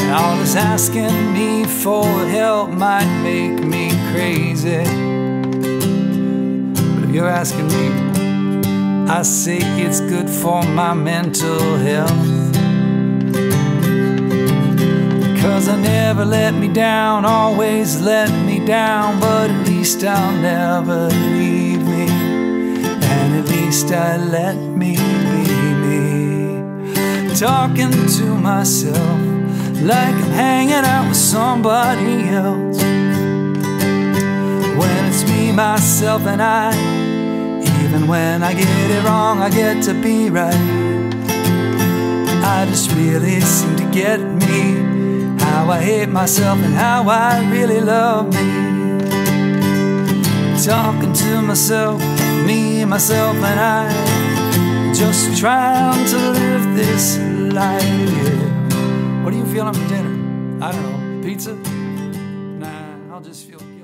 All this asking me for help might make me crazy, but if you're asking me, I say it's good for my mental health. Cause I never let me down, always let me down, but at least I'll never leave me, and at least I let me be me. Talking to myself like I'm hanging out with somebody else, when it's me, myself, and I. Even when I get it wrong, I get to be right. I just really seem to get me, how I hate myself and how I really love me. Talking to myself, me, myself, and I, just trying to live this life, yeah. What are you feeling for dinner? I don't know, pizza? Nah, I'll just feel good.